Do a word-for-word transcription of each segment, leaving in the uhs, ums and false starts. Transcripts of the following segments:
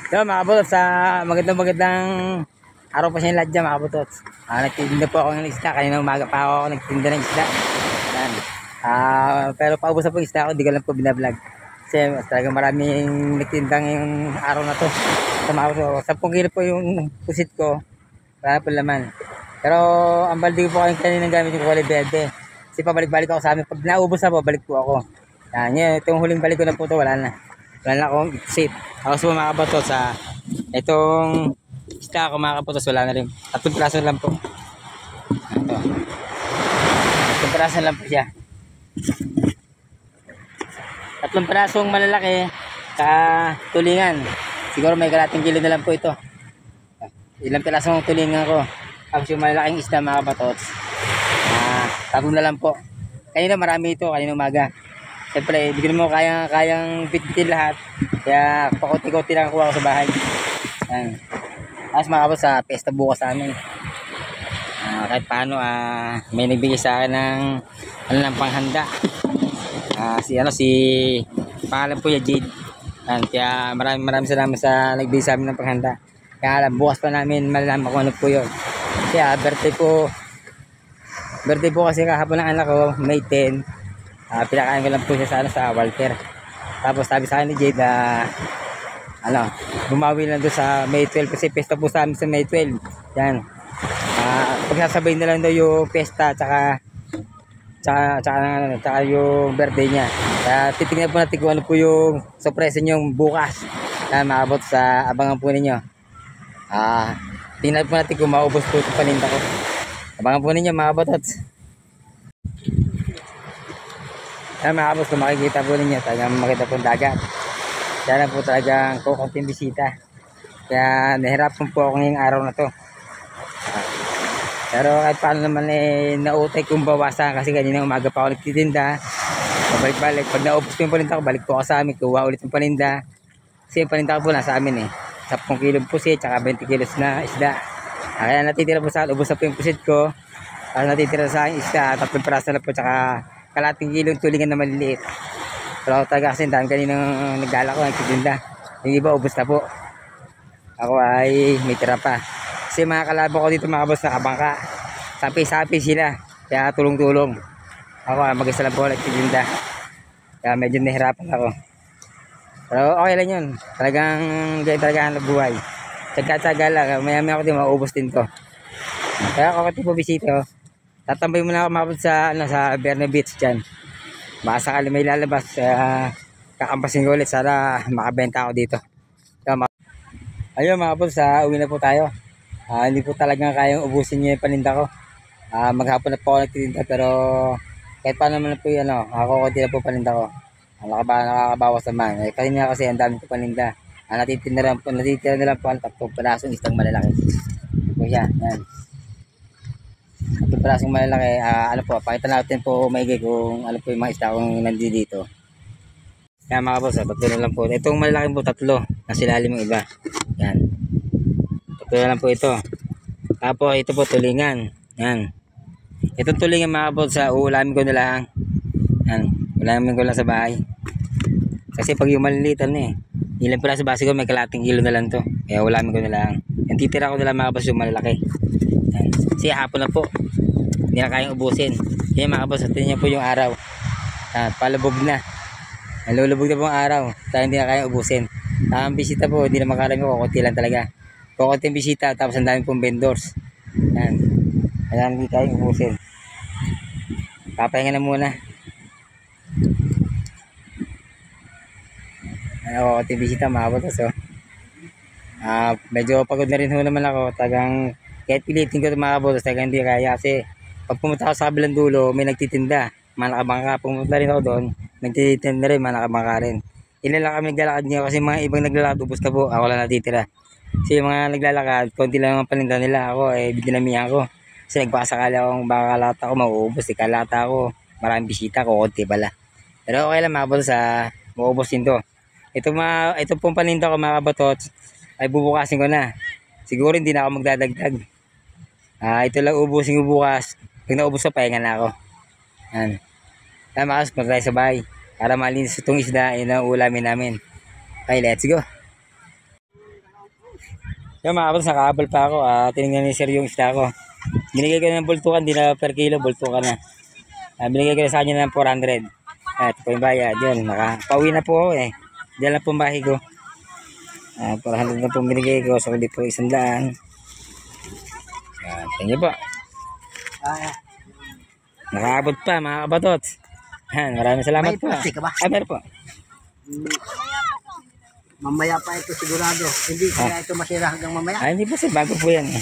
So mga kabutots, sa magandang magandang araw pa siya lahat dyan mga kabutots. Ah, nagtitinda po ako ng isda. Kanina umaga pa ako nagtitinda ng isda. Yan. Ah, pero paubos na po isda ako, hindi ko lang po binablog. Kasi talagang maraming nagtindang yung araw na to. So mga kabutots, sampung kilo po yung pusit ko. Wala po laman. Pero ang balde ko po kayong kaninang gamit yung kulay berde. Kasi pabalik-balik ako sa amin. Pag naubos na po, balik po ako. Yan, yun, itong huling balik ko na po ito, wala na. Wala na akong seat. Ako sa mga kabato sa itong isda ako mga kabato, wala na rin. Tatlong piraso lang po. Ito. Tatlong piraso lang po siya. Tatlong pirasong malalaki ka tulingan. Siguro may kalating kilo na lang po ito. Ilang pirasong tulingan ko. Tapos yung malalaking isda mga kabato. Ah, tatlo na lang po. Kanina marami ito, kanina umaga. Siyempre, hindi ko naman kayang, kayang bitbitin lahat. Kaya pakuti-kuti lang kuha ko sa bahay. Yan. Tapos makabot sa pesta bukas sa amin. Uh, kahit paano, uh, may nagbigay sa akin ng ano lang, panghanda. Uh, si ano, si pangalan po ya Jade. Yan. Kaya maraming maraming salamat sa nagbigay sa amin ng panghanda. Kaya alam, bukas pa namin malalaman kung ano po yun. Kaya birthday po, birthday po kasi kahapon ng anak ko, May tenth. Uh, pinakain ko lang po siya sa, ano, sa Walter. Tapos sabi sa akin ni Jade na uh, ano, bumawi lang doon sa May twelve kasi pesta po sa amin sa May twelve. Yan. Uh, pagsasabay na lang daw yung pesta tsaka tsaka, tsaka, tsaka, tsaka yung birthday niya. Kaya titignan po natin kung ano po yung surprise nyo bukas. Yan, maabot sa abangan po ninyo. Ah, uh, tingnan po natin kung maubos po itong paninda ko. Abangan po ninyo mga batots. Kaya mga kabos, kung makikita po ninyo, talagang makita po ang dagat. Kaya lang po talagang kukunting bisita. Kaya nahirapan po ako ngayong araw na to. Pero kahit paano naman eh, nautay kong bawasan kasi kanina umaga pa ako nagtitinda. Pabalik-balik. Pag naubos ko yung paninda ko, balik po ako sa amin. Kuha ulit yung paninda. Kasi yung paninda ko po nasa amin eh. ten kilong pusit, tsaka twenty kilos na isda. Kaya natitira po sa akin, ubos na po yung pusit ko. Kaya natitira sa akin isda, tatlong piraso na po, tsaka kalating kilong tulingan na maliliit. Pero ako talaga kasi dahil kaninang nagdala ko, nagtitinda. Yung iba, ubos na po. Ako ay may tira pa. Kasi mga kalabo ko dito mga boss nakabangka. Sapi-sapi sila. Kaya tulong-tulong. Ako mag-isa lang po nagtitinda. Kaya medyo nahirapan ako. Pero okay lang yun. Talagang ganyan talaga ang buhay. Tsaga-tsaga lang. Maya-maya ako din maubos din to. Kaya ako kasi po bisita. Tatambay muna ako mabot sa ano sa Berna Beach diyan. Baka sakali may lalabas uh, kakampasin ko ulit sana makabenta ako dito. So, ayun mga po sa uwi na po tayo. Uh, hindi po talaga kayang ubusin niyo yung paninda ko. Uh, maghapon na po ako nagtitinda pero kahit paano naman po yun ano, ako konti na po paninda ko. Uh, nakaba, nakakabawas naman. Eh, kanina kasi ang dami ko paninda. Uh, natitira na lang po, natitira na lang po ang tatlong pirasong isang malalaki. So yan, yan. Itong pirasong malalaki, uh, ano po, pakita natin po maigi kung ano po yung mga isda kong nandito dito. Yan mga boss, tatlo na lang po. Itong malalaki po tatlo, nasa ilalim yung iba. Yan. Tatlo na lang po ito. Tapos ito po tulingan. Yan. Itong tulingan mga boss, sa uulamin ko na lang. Yan. Ulamin ko lang sa bahay. Kasi pag yung maliliit ano eh, ilang piraso base ko may kalating kilo na lang to. Kaya ulamin ko na lang. Yan titira ko na lang mga boss yung malalaki. Yan. Kasi hapon na po. Hindi na kayang ubusin. Yan mga boss, atin niyo po yung araw. Yan, palubog na. Nalulubog na po ang araw. Kaya hindi na kayang ubusin. Ang bisita po, hindi na makarami ko. Kukunti lang talaga. Kukunti yung bisita. Tapos ang dami pong vendors. Yan. Kaya hindi kayang ubusin. Papahinga na muna. Ano, kukunti yung bisita mga boss. So, uh, medyo pagod na rin ho naman ako. Tagang kahit pilitin ko ito mga boss, talagang hindi kaya kasi pag pumunta ako sa kabilang dulo, may nagtitinda, manakabangka. Pumunta rin ako doon, nagtitinda rin, manakabangka rin. Ilan lang kami naglalakad niyo kasi mga ibang naglalakad, ubos na po, ako lang natitira. Kasi yung mga naglalakad, konti lang ang paninda nila, ako eh, binamihan ko. Kasi nagpakasakala akong baka kalata ko, mauubos, eh, kalata ko, maraming bisita ko, konti pala. Pero okay lang mga boss, sa mauubos din to. Ito, mga, ito pong paninda ko mga kabatot, ay bubukasin ko na. Siguro hindi na ako magdadagdag. Ah, uh, ito lang ubusin ko bukas. Pag naubos ko, pahinga na ako. Yan. Tama kasi magtay sa bahay. Para malinis itong isda, yun ang ulamin namin. Okay, let's go. Yung mga kapatid, nakahabol pa ako. Ah, tinignan ni sir yung isda ko. Binigay ko na ng bultukan, di na per kilo, bultukan na. Ah, binigay ko na sa kanya ng four hundred. Ah, ito po yung bayad. Yun, nakapauwi na po ako eh. Diyan lang po ang bahay ko. Ah, four hundred na po binigay ko. So, hindi po isang daan. Ah, thank you po. Nakaabot pa mga kabatot. Han, maraming salamat May po. plastic ka ba? Ah, meron po. Mamaya pa ito sigurado. Hindi kaya ito masira hanggang mamaya. Ah, hindi po sir, bago po yan eh.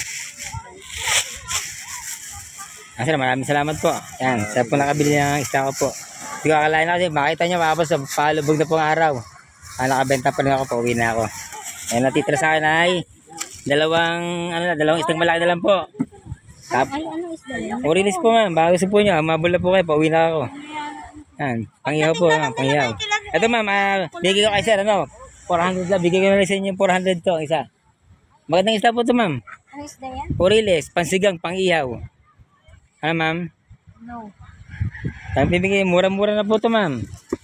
Ah, sir, maraming salamat po. Yan, sa po nakabili ng isda ko po. Hindi ko akalain na kasi makita nyo makapos sa palubog na pong araw. Ah, nakabenta pa rin ako, pauwi na ako. Ayan, natitira sa akin ay dalawang, ano na, dalawang isdang malaki na lang po. Tap. Orilis po ma'am, bago sa po nyo. Mabula po kayo, pauwi na ako. Yan, pangihaw po, ma'am, pangihaw. Ito ma'am, ah, bigay ko kay sir, ano, four hundred lang. Bigay ko na rin sa inyo yung four hundred to, isa. Magandang isda po ito ma'am. Ano isda yan? Orilis, pansigang, pangihaw. Ano ma'am? No. Ang bibigay, mura-mura na po ito ma'am.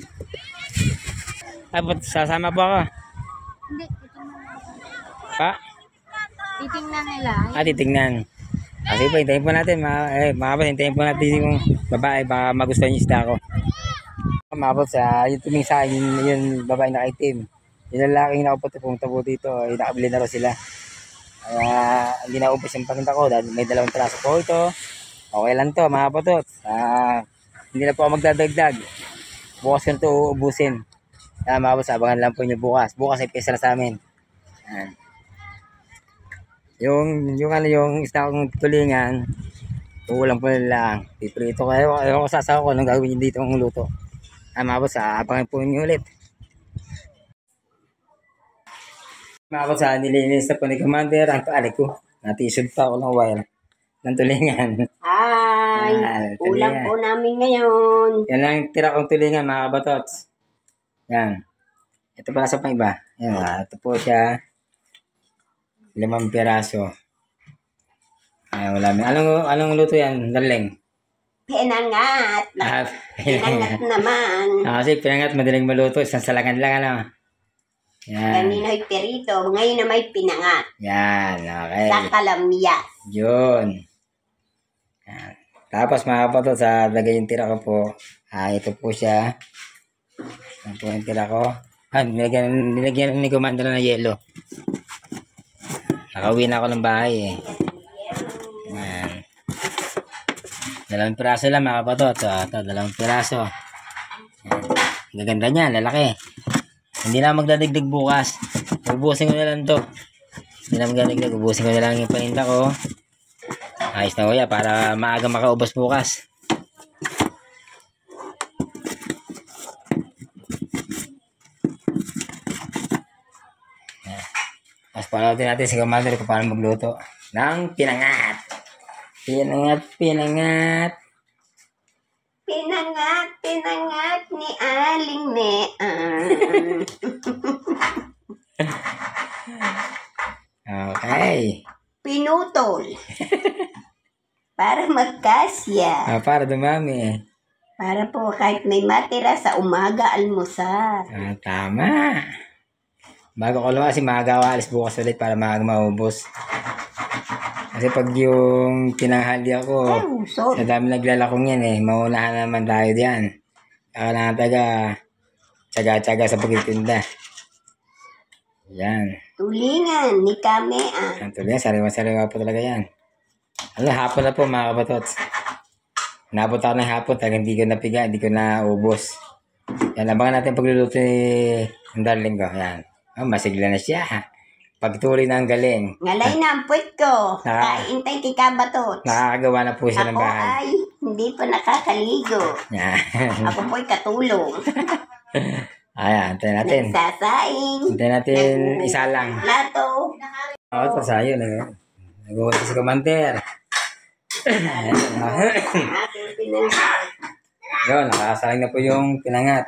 Ay, po, sasama po ako. Hindi, titingnan. Pa? Titingnan nila. Ah, titignan. Kasi po, hintayin po natin. Mga, eh, mga kapatid, hintayin po natin yung babae. Baka magustuhan yung isda ko. Mga kapatid, sa yung tuming sa akin, yung, yung babae na itim. Yung lalaking nakapot, pumunta po dito. Yung nakabili na raw sila. Kaya, hindi na upos yung pakinta ko. Dahil may dalawang traso po ito. Okay lang to, mga kapatid. Ah, hindi na po ako magdadagdag. Bukas ko na ito uubusin. Kaya mga kapatid, abangan lang po nyo bukas. Bukas ay pesa na sa amin. Yan. Yung, yung ano, yung isda kong tulingan, uulang po lang. Piprito ko. Ayaw, ayaw ko sasawa ko anong gagawin nyo dito ang luto. Ah, mga boss, abangan po nyo ulit. Mga boss, nilinis na po ni Commander ang paali ko. Natisod pa ako ng wire ng tulingan. Hi! Ah, Ulam tulingan. po namin ngayon. Yan lang tira kong tulingan, mga kabatots. Yan. Ito pa sa pang iba. Yan, ah, ito po siya. Limang piraso. Ay, wala. Anong, anong luto yan? Darling? Pinangat. Ah, Pinangat naman. ah, kasi pinangat, madaling maluto. Isang salagan lang, ano. Yan. Kanino'y perito. Ngayon na may pinangat. Yan, okay. Sa kalamya. Yun. Yan. Tapos mga kapatid, sa lagay yung tira ko po. Ah, ito po siya. Yan po yung tira ko. Ah, nilagyan, nilagyan ni Commander na yelo. Nakauwi na ako ng bahay eh. Yan. Dalawang piraso lang mga kapatid. So, ito, dalawang piraso. Yan. Gaganda niya, lalaki. Hindi na magdadagdag bukas. Ubusin ko na lang to. Hindi na magdadagdag. Ubusin ko na lang yung paninda ko. Ayos na kuya para maaga makaubos bukas. Mas panoodin natin si Commander kung paano magluto ng pinangat. Pinangat, pinangat. Pinangat, pinangat ni Aling Nean. Okay. Pinutol. Para magkasya. Ah, para dumami. Para po kahit may matira sa umaga, almusal. Ah, tama. Bago ko lumasi, maaga ako alis bukas ulit para maaga maubos. Kasi pag yung tinanghali ako, Ay, sorry. sa dami naglalakong yan eh. Maunahan naman tayo diyan. Kaya na taga, tsaga-tsaga sa pagtitinda. Yan. Tulingan ni Kamea. Ang tuloy, sariwa-sariwa po talaga yan. Ano, hapon na po mga kapatid. Nabot ako ng hapon, talagang hindi ko napiga, hindi ko naubos. Yan, abangan natin pagluluto ni ang darling ko. Yan. Oh, masigla na siya. Pagtuloy na ang galing. Ngalay na ang puwet ko. Ah. Kaintay kay Kabatot. Nakakagawa na po siya ng Ako bahay. ay hindi pa nakakaligo. Yan. Ako po'y katulong. Ayan, antayin natin. Nagsasaing. Antayin natin isa lang. Plato. Oo, ito sa'yo. Nag-uwat si Commander. Ayan. Aking pinangat. Yun, nakasalang na po yung pinangat.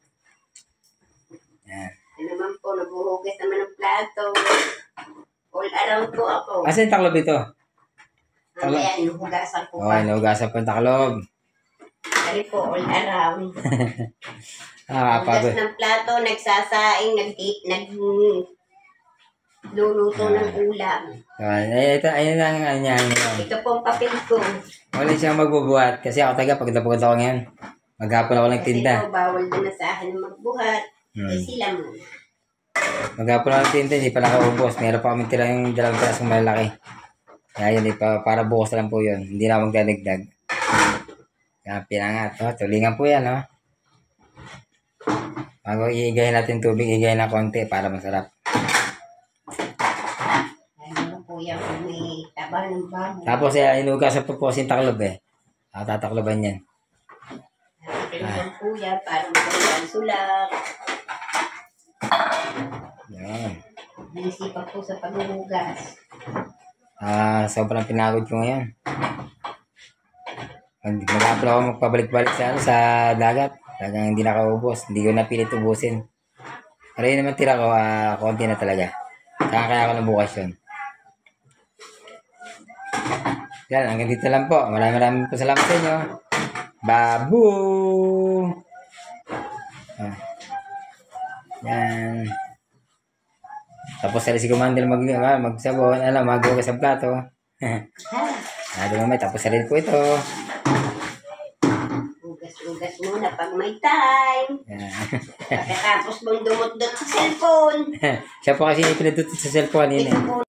Yan. Ano naman po, nabuhugas naman ng plato. All around po ako. Asa yung taklob dito? Mamaya, inuhugasan ko Oo, pa. oh, inugasan po yung taklob. Kali po, all around. Ah, Hugas pagod. ng plato, nagsasaing, nag, nag luluto ng ulam. So, ay, ito, ayun lang ang ano niya. Ngayon. Ito po ang papel ko. Wala siyang magbubuhat. Kasi ako taga, pag napagod ako ngayon, maghapon ako Kasi nagtinda. ito, bawal din na sa akin magbuhat. Hmm. Eh sila muna. Maghapon ako nagtinda, hindi pala kaubos. Meron pa kami tira yung dalawang pirasong malalaki. Kaya yun, eh, pa, para bukas na lang po yun. Hindi na ako magdadagdag. Kaya pinangat. Oh, tulingan po yan, oh. Bago iigayin natin tubig, iigayin na konti para masarap. Ano po yan kung may taba ng baboy. Tapos, eh, inugasan po po si taklob, eh. Ah, tatakloban yan. Pinsan po yan para magkaroon sulak. Yan. Naisipan po sa paghuhugas. Ah, sobrang pinagod ko ngayon. Mag- Mag-upload ako magpabalik-balik sa, ano, sa dagat. Talagang hindi nakaubos. Hindi ko napilit ubusin. Pero yun naman tira ko, ah, konti na talaga. Kaya kaya ako ng bukas yun. Yan, hanggang dito lang po. Maraming maraming po salamat sa inyo. Babu! Ah. Yan. Tapos sa si Commander mag, ah, magsabon, alam, maghugas sa plato. Nado naman, tapos sa rin po ito. Hugas-hugas muna pag may time. Yan. Pagkatapos mong dumot-dot sa cellphone. Siya po kasi pinatutot sa cellphone yun eh. Ito po